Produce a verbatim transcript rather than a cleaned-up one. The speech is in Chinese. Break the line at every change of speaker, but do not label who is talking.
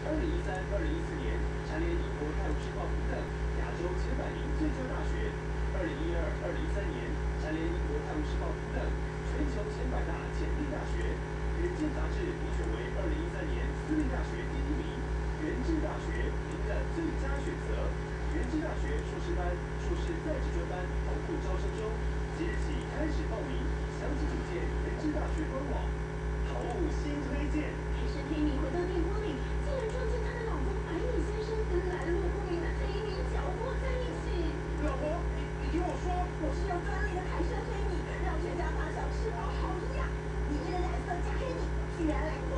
二零一三、二零一四年蝉联英国《泰晤士报》评等亚洲前百名最佳大学；二零一二、二零一三年蝉联英国《泰晤士报》评等全球前百大检定大学。远见杂志评选为二零一三年私立大学第一名，元智大学评的最佳选择。元智大学硕士班、硕士在职专班同步招生中，即日起开始报名，详情请见元智大学官网。好物新推荐。
还是黑米回到电锅里，竟然撞见她的老公白米先生跟来路不明的黑米搅和在一起。
老婆，你你听我说，
我是用专利的凯盛黑米，让全家大小吃饱好营养。你这个染色加黑米，居然来